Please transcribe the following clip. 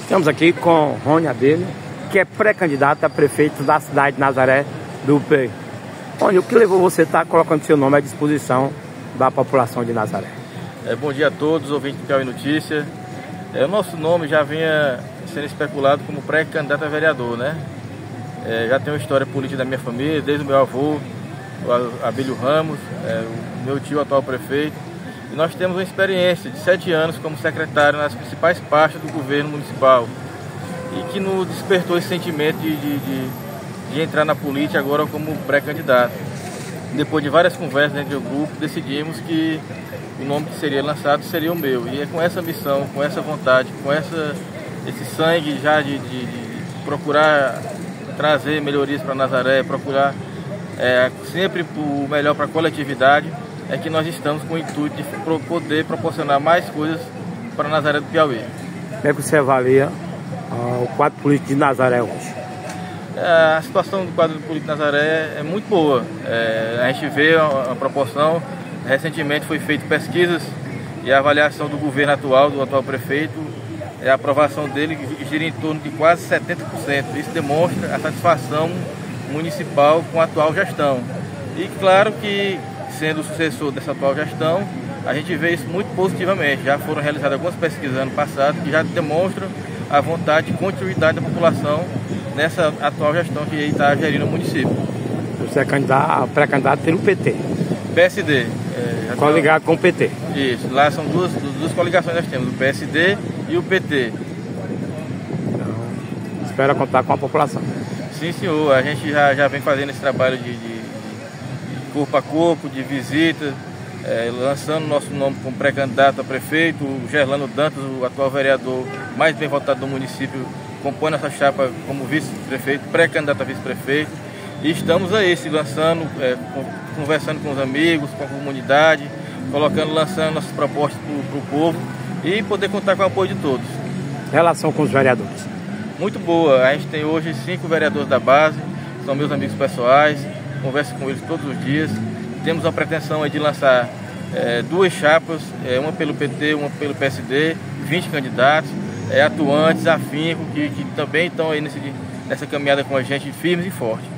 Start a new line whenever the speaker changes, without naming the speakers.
Estamos aqui com Rony Abelha, que é pré-candidato a prefeito da cidade de Nazaré do UPI. Rony, o que levou você a estar colocando seu nome à disposição da população de Nazaré?
Bom dia a todos, ouvintes do Piauí Notícia. O nosso nome já vinha sendo especulado como pré-candidato a vereador, né? Já tem uma história política da minha família, desde o meu avô, o Abílio Ramos, o meu tio, atual prefeito. E nós temos uma experiência de 7 anos como secretário nas principais pastas do governo municipal e que nos despertou esse sentimento de entrar na política agora como pré-candidato. Depois de várias conversas entre o grupo, decidimos que o nome que seria lançado seria o meu. E é com essa missão, com essa vontade, com esse sangue já de procurar trazer melhorias para Nazaré, procurar sempre o melhor para a coletividade, é que nós estamos com o intuito de poder proporcionar mais coisas para Nazaré do Piauí.
Como é que você avalia o quadro político de Nazaré hoje?
A situação do quadro político de Nazaré é muito boa. A gente vê a proporção. Recentemente foi feita pesquisas e a avaliação do governo atual, do atual prefeito, a aprovação dele gira em torno de quase 70%. Isso demonstra a satisfação municipal com a atual gestão. E claro que, sendo o sucessor dessa atual gestão, a gente vê isso muito positivamente. Já foram realizadas algumas pesquisas ano passado que já demonstram a vontade de continuidade da população nessa atual gestão que está gerindo o município.
Você é pré-candidato pelo PT?
PSD.
Coligado com o PT?
Isso, lá são duas coligações que nós temos, o PSD e o PT.
Então, espera contar com a população.
Sim, senhor, a gente já vem fazendo esse trabalho de corpo a corpo, de visita, lançando nosso nome como pré-candidato a prefeito. O Gerlano Dantas, o atual vereador mais bem votado do município, compõe essa chapa como vice-prefeito, pré-candidato a vice-prefeito. E estamos aí se lançando, conversando com os amigos, com a comunidade, lançando nossas propostas para o povo e poder contar com o apoio de todos.
Relação com os vereadores? Muito
boa. A gente tem hoje 5 vereadores da base, são meus amigos pessoais, converso com eles todos os dias. Temos a pretensão de lançar 2 chapas, uma pelo PT, uma pelo PSD, 20 candidatos, atuantes, afinco, que também estão aí nessa caminhada com a gente, firmes e fortes.